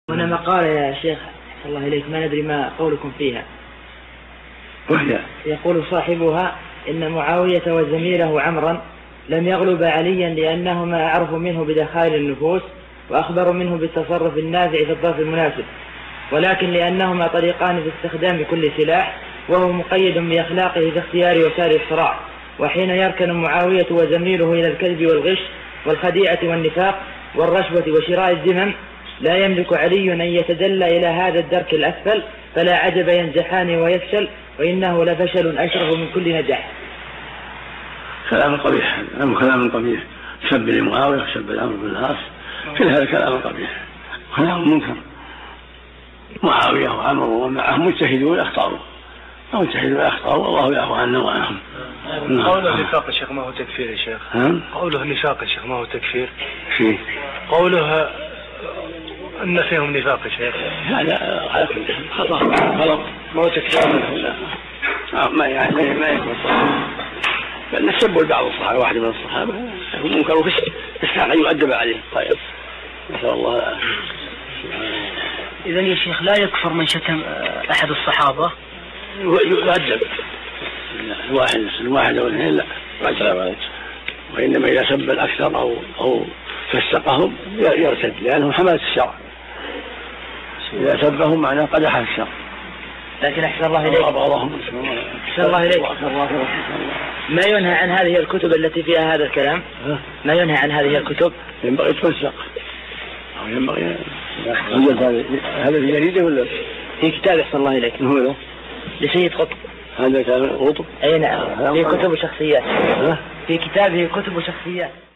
هنا مقالة يا شيخ صلى الله إليك ما ندري ما قولكم فيها. وهي يقول صاحبها إن معاوية وزميله عمرا لم يغلب عليا لأنهما أعرف منه بدخائل النفوس وأخبر منه بالتصرف النافع في الظرف المناسب، ولكن لأنهما طريقان في استخدام كل سلاح، وهو مقيد بأخلاقه في اختيار وسائل الصراع. وحين يركن معاوية وزميله إلى الكذب والغش والخديعة والنفاق والرشوة وشراء الذمم، لا يملك علي أن يتدلى إلى هذا الدرك الأسفل، فلا عجب ينجحان ويفشل، وإنه لفشل أشرف من كل نجاح. كلام قبيح، كلام قبيح، سب لمعاوية وسب لعمرو بن العاص، كل هذا كلام قبيح، كلام منكر. معاوية وعمرو ومعهم مجتهدون أخطأوا، والله يعفو عنا وعنهم. قوله نفاق يا شيخ ما هو تكفير يا شيخ؟ قوله نفاق يا شيخ ما هو تكفير؟ فيه قوله أن فيهم نفاق يا شيخ هذا على كل خطأ غلط، ما هو تكفير. ما يكون صحيح، بل نسبوا لبعض الصحابة، واحد من الصحابة منكر وفسق يستحق أن يؤدب عليه. طيب نسأل الله. إذن يا شيخ لا يكفر من شتم أحد الصحابة؟ يؤدب الواحد أو الاثنين لا يؤدب، وإنما إذا سب الأكثر أو فسقهم يرتد، لأنهم حماة الشرع، إذا سبهم معناه قدح الشرع. لكن أحسن الله إليك، ما ينهى عن هذه الكتب التي فيها هذا الكلام؟ ما ينهى عن هذه الكتب؟ ينبغي تفسق أو ينبغي هذا في جريدة ولا في كتاب أحسن الله إليك هو لسيد قطب؟ هذا كتاب قطب؟ أي نعم، في كتب وشخصيات، في كتابه كتب وشخصيات.